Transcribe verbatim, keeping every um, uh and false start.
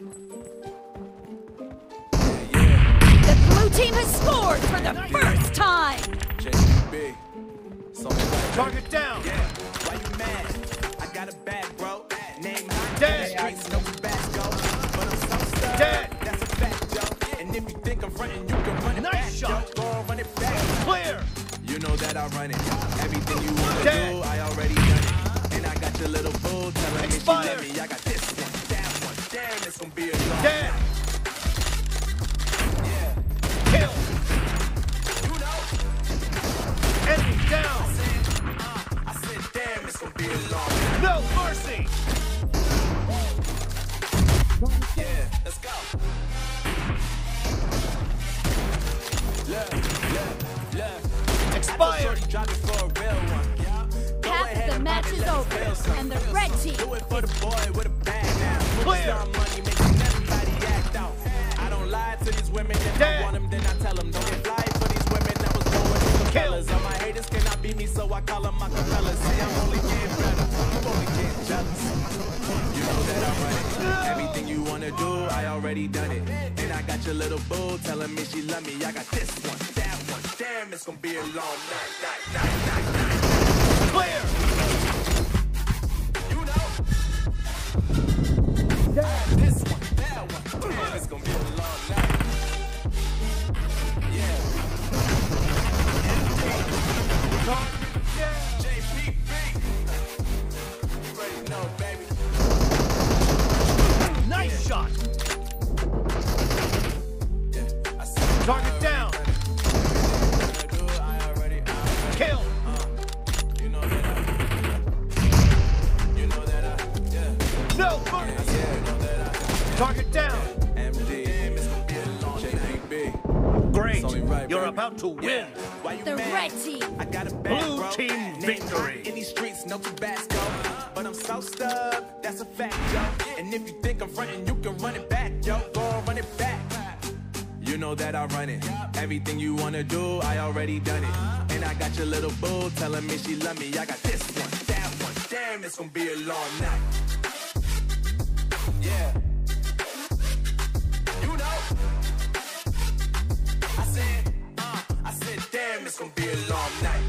The blue team has scored for the first time! Target down! Yeah, why you mad? I got a bag, bro. Name hot. Dead. Streets know where back go. But I'm so stuck. Dead. That's a fact, yo. And if you think I'm frontin', you can run it Nice back, shot. yo. Go on, run it back. Clear! You know that I run it. Everything you wanna Dead. do, I already done it. And I got your little boo telling me she Expired. love me. I got this one, that one. Damn, it's gonna be a long Dead! night. Yeah, Kill! you know. Enemy down! I said, damn, it's gonna be a long night. No mercy! Yeah, let's go. Look, look, look. Expired! Drop it for a real one. Go Half ahead the and match pop it, is let us over, feel some. and the red team Do it for the boy with a bag now. Clear. Star money making everybody act out. I don't lie to these women. If Dead. I want them, then I tell them. Don't get fly for these women. That was going with the Kill. fellas. All my haters cannot beat me, so I call them my capellas. See, I'm only getting better. I'm only getting jealous. You know that I'm running. Everything you wanna do, I already done it. And I got your little boo telling me she love me. I got this one, that one. Damn, it's gonna be a long night, night, night, night, night. Clear! You know. This one, that one. Damn, it's gonna be a long night. Yeah. J P B. You already know, baby. Nice shot! Yeah. I see Target down! Kill! You know that I, you know that I, yeah. No mercy! Yeah, you know that I, Target down! M D, it's gonna be a long J P B. Great! It's only right, You're baby. about to win! Why you The mad? red team I got a bag, Blue bro. team Name victory. hot in these streets, no Tabasco. But I'm so stuck, that's a fact, yo. And if you think I'm frontin', you can run it back, yo. Go on, run it back. You know that I run it. Everything you wanna do, I already done it. And I got your little boo telling me she love me. I got this one, that one. Damn, it's gonna be a long night. Yeah. You know. I said, uh, I said, damn, it's gonna be a long night.